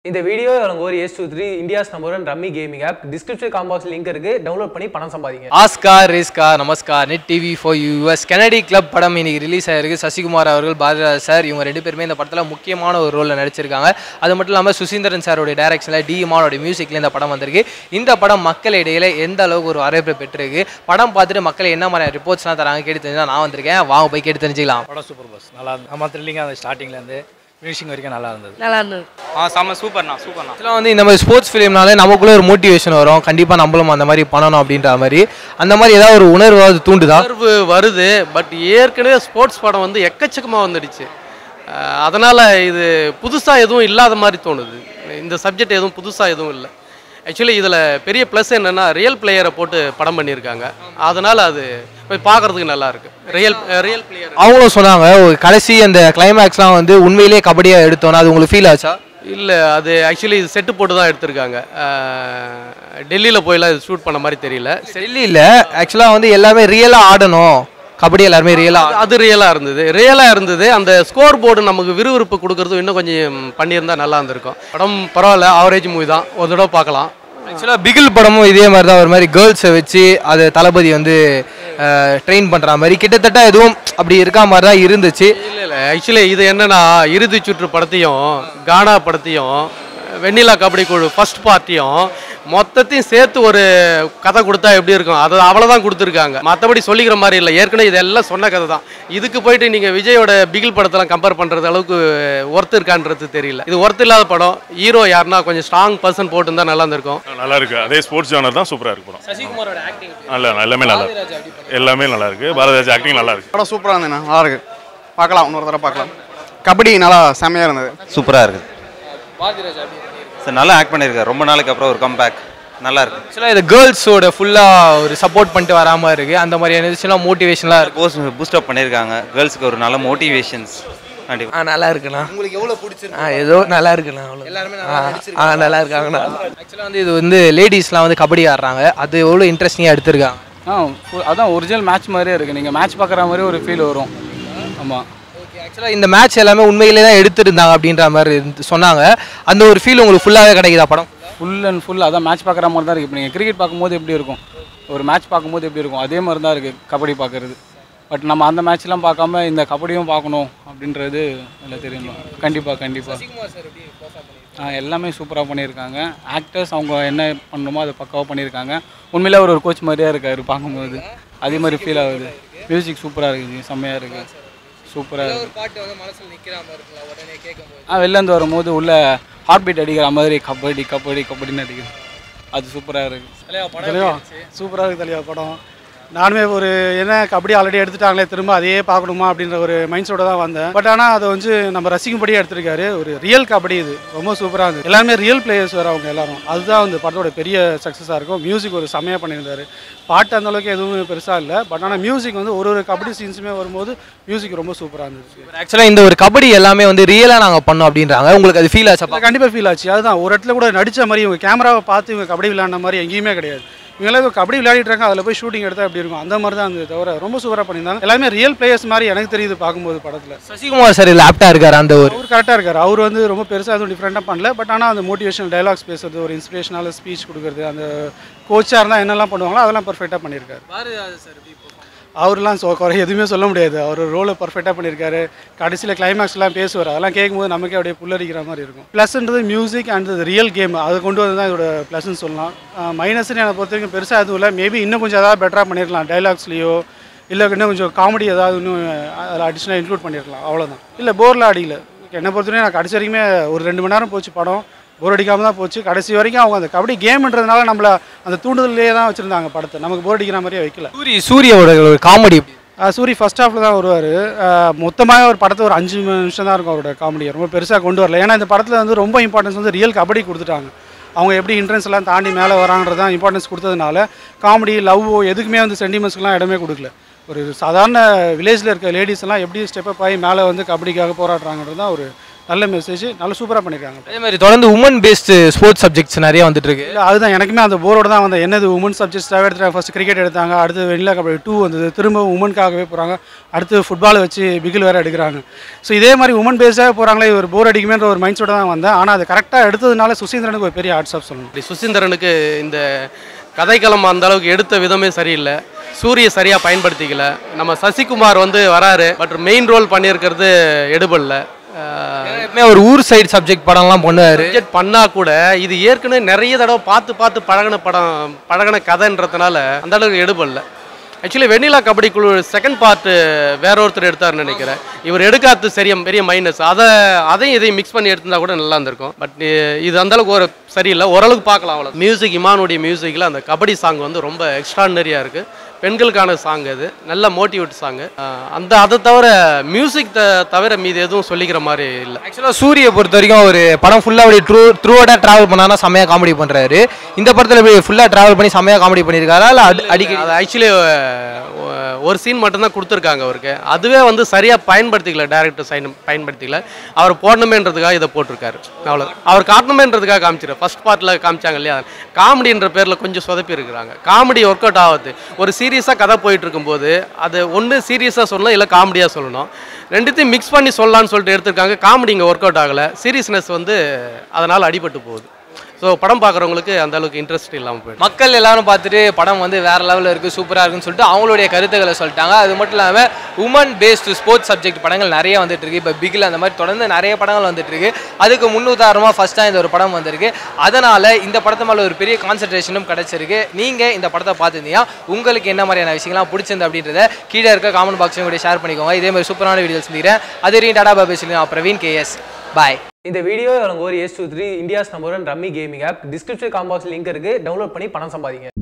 இந்த வீடியோ உங்களுக்கு ஒரு S23 India's number 1 rummy gaming app description காம்பாக்ஸ் லிங்க் இருக்கு டவுன்லோட் பண்ணி பணம் சம்பாதிங்க. ஆஸ்கார் ரிஸ்கா நமஸ்கார் net TV for US Kennedy club படம் இன்னைக்கு ரிலீஸ் ஆயிருக்கு. சசிகுமார் அவர்கள் பாரதிராஜ் சார் இவங்க ரெண்டு பேருமே இந்த படத்தில் முக்கியமான ஒரு ரோலில் நடிச்சிருக்காங்க. அது மட்டும் இல்லாமல் சுசீந்திரன் சாரோட டைரக்ஷனில் டிஎம்ஆனோட மியூசிக்கில் இந்த படம் வந்திருக்கு. இந்த படம் மக்கள் இடையில எந்த அளவுக்கு ஒரு வரவேற்பு பெற்றிருக்கு, படம் பார்த்துட்டு மக்கள் என்ன மாதிரி ரிப்போர்ட்ஸ்லாம் தராங்க கேட்டு தெரிஞ்சா நான் வந்திருக்கேன். வாங்க போய் கேட்டு தெரிஞ்சுக்கலாம். படம் சூப்பர் பாஸ், நல்லா இருந்தது. நம்ம த்ரில்லிங்காக அந்த ஸ்டார்டிங்லேருந்து ஃபினிஷிங் வரைக்கும் நல்லா இருந்தது. செம்ம சூப்பர்ண்ணா. இதெல்லாம் வந்து இந்த மாதிரி ஸ்போர்ட்ஸ் ஃபிலிம்னாலே நமக்குள்ளே ஒரு மோட்டிவேஷன் வரும், கண்டிப்பாக நம்மளும் அந்த மாதிரி பண்ணணும் அப்படின்ற மாதிரி. அந்த மாதிரி ஏதாவது ஒரு உணர்வு தூண்டுதா? உணர்வு வருது, பட் ஏற்கனவே ஸ்போர்ட்ஸ் படம் வந்து எக்கச்சக்கமாக வந்துடுச்சு. அதனால் இது புதுசாக எதுவும் இல்லாத மாதிரி தோணுது. இந்த சப்ஜெக்ட் எதுவும் புதுசாக எதுவும் இல்லை. ஆக்சுவலி இதில் பெரிய ப்ளஸ் என்னென்னா ரியல் பிளேயரை போட்டு படம் பண்ணியிருக்காங்க. அதனால் அது போய் பார்க்குறதுக்கு நல்லாயிருக்கு. ரியல் பிளேயர் அவங்களும் சொன்னாங்க ஒரு கடைசி அந்த கிளைமேக்ஸ்லாம் வந்து உண்மையிலேயே கபடியாக எடுத்தோன்னா அது உங்களுக்கு ஃபீல் ஆச்சா? இல்லை, அது ஆக்சுவலி இது செட்டு போட்டு தான் எடுத்திருக்காங்க. டெல்லியில் போயெல்லாம் இது ஷூட் பண்ண மாதிரி தெரியல. டெல்லியில் ஆக்சுவலாக வந்து எல்லாமே ரியலாக ஆடணும், கபடி எல்லாருமே ரியலாக அது ரியலாக இருந்தது. அந்த ஸ்கோர் போர்டு நமக்கு விறுவிறுப்பு கொடுக்கறது இன்னும் கொஞ்சம் பண்ணியிருந்தால் நல்லா இருந்திருக்கும். படம் பரவாயில்ல, ஆவரேஜ் மூவி தான், ஒரு தடவை பார்க்கலாம். ஆக்சுவலாக பிகில் படமும் இதே மாதிரி தான், ஒரு மாதிரி கேர்ள்ஸை வச்சு அது தளபதி வந்து ட்ரெயின் பண்ணுற மாதிரி கிட்டத்தட்ட எதுவும் அப்படி இருக்கா மாதிரி தான் இருந்துச்சு. இல்லை ஆக்சுவலி இது என்னென்னா இறுதி சுற்று படத்தையும் கானா படத்தையும் வெண்ணிலா கபடி குழு ஃபர்ஸ்ட் பார்ட்டியும் மொத்தத்தையும் சேர்த்து ஒரு கதை கொடுத்தா எப்படி இருக்கும், அதை அவ்வளோதான் கொடுத்துருக்காங்க. மற்றபடி சொல்லிக்கிற மாதிரி இல்லை, ஏற்கனவே இதெல்லாம் சொன்ன கதை தான். இதுக்கு போயிட்டு நீங்கள் விஜயோட பிகில் படத்தெல்லாம் கம்பேர் பண்ணுறது அளவுக்கு ஒர்த்து இருக்கான்றது தெரியல. இது ஒர்த்து இல்லாத படம். ஹீரோ யாருன்னா கொஞ்சம் ஸ்ட்ராங் பர்சன் போட்டுருந்தா நல்லா இருந்திருக்கும். நல்லா இருக்கு. அதே ஸ்போர்ட்ஸ் ஜானர் தான், சூப்பராக இருக்கு படம். சசிகுமாரோட ஆக்டிங் எல்லாமே நல்லா இருக்கு. பாரதிராஜ் ஆக்டிங் நல்லா இருக்கு. படம் சூப்பராக இருந்ததுண்ணா, நல்லா இருக்கு. பார்க்கலாம், இன்னொரு தடவை பார்க்கலாம். கபடி நல்லா செம்மையாக இருந்தது, சூப்பராக இருக்குது. சார் நல்லா ஆக்ட் பண்ணியிருக்காரு, ரொம்ப நாளைக்கு அப்புறம் ஒரு கம்பேக், நல்லா இருக்கு. ஆக்சுவலாக இது கேர்ள்ஸோட ஃபுல்லாக ஒரு சப்போர்ட் பண்ணிட்டு வராமல் இருக்குது. அந்த மாதிரி இருந்துச்சுன்னா மோட்டிவேஷனாக இருக்கும். பூஸ்டப் பண்ணியிருக்காங்க கேர்ள்ஸுக்கு ஒரு நல்ல மோட்டிவேஷன்ஸ். கண்டிப்பாக நல்லா இருக்குண்ணா. உங்களுக்கு எவ்வளோ பிடிச்சிருக்கு? ஏதோ நல்லா இருக்குண்ணா. எல்லாருமே நல்லா இருக்காங்கண்ணா. ஆக்சுவலாக வந்து இது வந்து லேடிஸ்லாம் வந்து கபடி ஆடுறாங்க, அது எவ்வளோ இன்ட்ரெஸ்டிங்காக எடுத்திருக்காங்க. அதான் ஒரிஜினல் மேட்ச் மாதிரியே இருக்குது. நீங்கள் மேட்ச் பார்க்குற மாதிரி ஒரு ஃபீல் வரும். ஆமாம், ஆக்சுவலாக இந்த மேட்ச் எல்லாமே உண்மையிலே தான் எடுத்துருந்தாங்க அப்படின்ற மாதிரி சொன்னாங்க. அந்த ஒரு ஃபீல் உங்களுக்கு ஃபுல்லாகவே கிடைக்குதா படம்? ஃபுல் அண்ட் ஃபுல் அதான் மேட்ச் பார்க்குற மாதிரி தான் இருக்குது. இப்போ நீங்கள் கிரிக்கெட் பார்க்கும்போது எப்படி இருக்கும், ஒரு மேட்ச் பார்க்கும்போது எப்படி இருக்கும், அதே மாதிரி தான் இருக்குது கபடி பார்க்குறது. பட் நம்ம அந்த மேட்ச்லாம் பார்க்காம இந்த கபடியும் பார்க்கணும் அப்படின்றது இல்லை, தெரியுமா? கண்டிப்பாக எல்லாமே சூப்பராக பண்ணியிருக்காங்க. ஆக்டர்ஸ் அவங்க என்ன பண்ணணுமோ அதை பக்காவாக பண்ணியிருக்காங்க. உண்மையிலே ஒரு கோச் மாதிரியே இருக்கார் பார்க்கும்போது, அதே மாதிரி ஃபீல் ஆகுது. மியூசிக் சூப்பராக இருக்குது, செம்மையாக இருக்குது, சூப்பராக இருக்குது. வெளிலேருந்து வரும்போது உள்ள ஹார்ட் பீட் அடிக்கிற மாதிரி கபடின்னு அடிக்குது, அது சூப்பராக இருக்குது. சூப்பராக இருக்குது தலைவா படம். நானுமே ஒரு என்ன கபடி ஆல்ரெடி எடுத்துட்டாங்களே, திரும்ப அதையே பார்க்கணுமா அப்படின்ற ஒரு மைண்ட் செட்டோட தான் வந்தேன். பட் ஆனால் அதை வந்து நம்ம ரசிக்கும்படியாக எடுத்திருக்காரு. ஒரு ரியல் கபடி, இது ரொம்ப சூப்பராக இருந்தது. எல்லாருமே ரியல் பிளேயர்ஸ் வேறு அவங்க எல்லாரும், அதுதான் வந்து படத்தோட பெரிய சக்ஸஸாக இருக்கும். மியூசிக் ஒரு செம்மையாக பண்ணியிருந்தாரு. பாட்டு அந்த அளவுக்கு எதுவும் பெருசாக இல்லை, பட் ஆனால் மியூசிக் வந்து ஒரு கபடி சீன்ஸுமே வரும்போது மியூசிக் ரொம்ப சூப்பராக இருந்துச்சு. ஆக்சுவலாக இந்த ஒரு கபடி எல்லாமே வந்து ரியலாக நாங்கள் பண்ணோம் அப்படின்றாங்க, உங்களுக்கு அது ஃபீல் ஆச்சா? கண்டிப்பாக ஃபீல் ஆச்சு. அதுதான் ஒரு இடத்துல கூட நடித்த மாதிரி இவங்க கேமராவை பார்த்து இவங்க கபடி விளையாடின மாதிரி எங்கேயுமே கிடையாது. இவங்களாம் கபடி விளையாடிட்டு அதில் போய் ஷூட்டிங் எடுத்தால் எப்படி இருக்கும், அந்த மாதிரி தான் இருந்தது. தவிர ரொம்ப சூப்பராக பண்ணியிருந்தாங்க. எல்லாமே ரியல் பிளேயர்ஸ் மாதிரி எனக்கு தெரியுது பார்க்கும்போது படத்தில். சசிகுமார் சார் இதில் ஆப்டாக இருக்கார், அந்த ஒரு அவர் கரெக்டாக இருக்கார். அவர் வந்து ரொம்ப பெருசாக எதுவும் டிஃப்ரெண்ட்டாக பண்ணல. பட் ஆனால் அந்த மோட்டிவேஷனல் டைலாக்ஸ் பேசுறது, ஒரு இன்ஸ்பிரேஷனால ஸ்பீச் கொடுக்குறது, அந்த கோச்சாக இருந்தால் என்னெல்லாம் பண்ணுவாங்களோ அதெல்லாம் பர்ஃபெக்டாக பண்ணியிருக்காரு. அவர்லாம் குறை எதுவுமே சொல்ல முடியாது. அவர் ரோலை பர்ஃபெக்டாக பண்ணியிருக்காரு. கடைசியில் கிளைமேக்ஸ்லாம் பேசுவார், அதெல்லாம் கேட்கும்போது நமக்கே அப்படியே புல்லரிக்கிற மாதிரி இருக்கும். ப்ளஸ்ன்றது மியூசிக் அண்ட் ரியல் கேம், அதை கொண்டு வந்து தான் இதோட ப்ளஸ்ன்னு சொல்லலாம். மைனஸ்ன்னு என்னை பொறுத்த வரைக்கும் பெருசாக எதுவும் இல்லை. மேபி இன்னும் கொஞ்சம் ஏதாவது பெட்டராக பண்ணியிருக்கலாம், டைலாக்ஸ்லையோ இல்லை இன்னும் கொஞ்சம் காமெடி ஏதாவது இன்னும் அதில் அடிஷ்னலாக இன்க்ளூட் பண்ணியிருக்கலாம், அவ்வளோதான். இல்லை போரில் அடிக்கல. என்னை பொறுத்த வரைக்கும் நான் கடைசி வரைக்குமே ஒரு 2 மணி நேரம் போச்சு படம், போர் அடிக்காமல் தான் போச்சு. கடைசி வரைக்கும் அவங்க அந்த கபடி கேம்ன்றதுனால நம்மளை அந்த தூண்டுதலே தான் வச்சுருந்தாங்க படத்தை, நமக்கு போர் அடிக்கிற மாதிரியே வைக்கல. சூரியோட ஒரு காமெடி, சூரி ஃபர்ஸ்ட் ஹாஃபில் தான் வருவார். மொத்தமாக ஒரு படத்தை ஒரு 5 நிமிஷம் தான் இருக்கும் அவரோட காமெடியை, ரொம்ப பெருசாக கொண்டு வரல. ஏன்னா இந்த படத்தில் வந்து ரொம்ப இம்பார்ட்டன்ஸ் வந்து ரியல் கபடி கொடுத்துட்டாங்க. அவங்க எப்படி இன்ட்ரென்ஸ் எல்லாம் தாண்டி மேலே வராங்கிறது தான் இம்பார்ட்டன்ஸ் கொடுத்ததுனால காமெடி லவ்வோ எதுக்குமே வந்து சென்டிமெண்ட்ஸ்க்குலாம் இடமே கொடுக்கல. ஒரு சாதாரண வில்லேஜில் இருக்க லேடிஸ் எல்லாம் எப்படி ஸ்டெப் அப் ஆகி மேலே வந்து கபடிக்காக போராடுறாங்கிறது தான் ஒரு நல்ல மெசேஜ் நல்ல சூப்பராக பண்ணியிருக்காங்க. அதே மாதிரி தொடர்ந்து உமன் பேஸ்டு ஸ்போர்ட்ஸ் சப்ஜெக்ட்ஸ் நிறைய வந்துட்டு இருக்கு. இல்லை அதுதான் எனக்குமே அந்த போரோட தான் வந்தேன். என்னது உமன் சப்ஜெக்ட்ஸாகவே எடுத்துட்டாங்க. ஃபஸ்ட்டு கிரிக்கெட் எடுத்தாங்க, அடுத்து வெண்ணிலா கபடி 2 வந்தது, திரும்ப உமனுக்காகவே போகிறாங்க, அடுத்து ஃபுட்பாலை வச்சு பிகில் வேறு எடுக்கிறாங்க. ஸோ இதே மாதிரி உமன் பேஸ்டாக போகிறாங்களே ஒரு போர் அடிக்குமேன்ற ஒரு மைண்ட் செட்டோட தான் வந்தேன். ஆனால் அது கரெக்டாக எடுத்ததுனால சுசீந்திரனுக்கு ஒரு பெரிய ஹாட்ஸ் ஆஃப் சொல்லணும். சுசீந்திரனுக்கு இந்த கதைக்களம் அந்த அளவுக்கு எடுத்த விதமே சரியில்லை. சூரிய சரியாக பயன்படுத்திக்கல. நம்ம சசிகுமார் வந்து வராரு, பட் மெயின் ரோல் பண்ணியிருக்கிறது எடுபடல. ஒரு ஊர் சைடு சப்ஜெக்ட் படம்லாம் பண்ணுவார். சப்ஜெக்ட் பண்ணால் கூட இது ஏற்கனவே நிறைய தடவை பார்த்து பழகின கதைன்றதுனால அந்த அளவுக்கு எடுபடல. ஆக்சுவலி வெண்ணிலா கபடி குழு செகண்ட் பார்ட் வேற ஒருத்தர் எடுத்தாருன்னு நினைக்கிறேன். இவர் எடுக்காது பெரிய மைனஸ். அதையும் இதையும் மிக்ஸ் பண்ணி எடுத்திருந்தா கூட நல்லா இருந்திருக்கும். பட் இது அந்தளவுக்கு ஒரு சரியில்லை. ஓரளவுக்கு பார்க்கலாம். அவ்வளோ மியூசிக் இமானுடைய மியூசிக்கில் அந்த கபடி சாங் வந்து ரொம்ப எக்ஸ்ட்ராடனரியாக இருக்குது. பெண்களுக்கான சாங் அது, நல்ல மோட்டிவேட் சாங்கு. அதை தவிர மியூசிக் தவிர மீது எதுவும் சொல்லிக்கிற மாதிரி இல்லை. ஆக்சுவலாக சூரிய பொறுத்த வரைக்கும் ஒரு படம் ஃபுல்லாக அப்படி த்ரூஅவுட்டாக ட்ராவல் பண்ணானா செம்மையாக காமெடி பண்ணுறாரு. இந்த படத்தில் இப்படி ஃபுல்லாக ட்ராவல் பண்ணி செம்மையாக காமெடி பண்ணியிருக்காரா இல்லை அடிக்கடி? அது ஆக்சுவலி ஒரு சீன் மட்டும்தான் கொடுத்துருக்காங்க அவருக்கு. அதுவே வந்து சரியாக பயன்படுத்திக்கல, டேரக்டர் பயன்படுத்திக்கல. அவர் போடணுமேன்றதுக்காக இதை போட்டிருக்காரு. அவ்வளோ அவர் காட்டணுமேன்றதுக்காக காமிச்சிரு. ஃபர்ஸ்ட் பார்ட்டில் காமிச்சாங்க இல்லையா, காமெடின்ற பேரில் கொஞ்சம் சொதப்பி இருக்கிறாங்க. காமெடி ஒர்க் அவுட் ஆகுது. ஒரு சீரியஸாக கதை போயிட்டு இருக்கும்போது அது ஒன்று சீரியஸாக சொல்லணும், இல்லை காமெடியாக சொல்லணும். ரெண்டுத்தையும் மிக்ஸ் பண்ணி சொல்லலான்னு சொல்லிட்டு எடுத்திருக்காங்க. காமெடி இங்கே ஒர்க் அவுட் ஆகலை. சீரியஸ்னஸ் வந்து அதனால் அடிபட்டு போகுது. ஸோ படம் பார்க்குறவங்களுக்கு அந்த அளவுக்கு இன்ட்ரெஸ்ட் இல்லாமல் போயிடும். மக்கள் எல்லாரும் பார்த்துட்டு படம் வந்து வேறு லெவலில் இருக்குது, சூப்பராக இருக்குன்னு சொல்லிட்டு அவங்களுடைய கருத்துக்களை சொல்லிட்டாங்க. அது மட்டும் இல்லாமல் உமன் பேஸ்டு ஸ்போர்ட்ஸ் சப்ஜெக்ட் படங்கள் நிறைய வந்துட்டு இருக்கு. இப்போ பிகில் அந்த மாதிரி தொடர்ந்து நிறைய படங்கள் வந்துட்டு இருக்கு. அதுக்கு முன்னுதாரணமாக ஃபர்ஸ்ட்டாக இந்த ஒரு படம் வந்திருக்கு. அதனால் இந்த படத்து மேலே ஒரு பெரிய கான்சன்ட்ரேஷனும் கிடச்சிருக்கு. நீங்கள் இந்த படத்தை பார்த்துருந்தீங்கன்னா உங்களுக்கு என்ன மாதிரியான விஷயங்கள்லாம் பிடிச்சிருந்து அப்படின்றத கீழே இருக்க காமெண்ட் பாக்ஸையும் கூட ஷேர் பண்ணிக்கோங்க. இதே மாதிரி சூப்பரான வீடியோஸ் சந்திக்கிறேன். அது வரையும் டாடா பாபா சொல்லுங்க. பிரவீன் KS பாய். இந்த வீடியோ ஒரு S23 India's number 1 rummy gaming app description காம்பாக்ஸ் லிங்க் இருக்கு. டவுன்லோட் பண்ணி பணம் சம்பாதிங்க.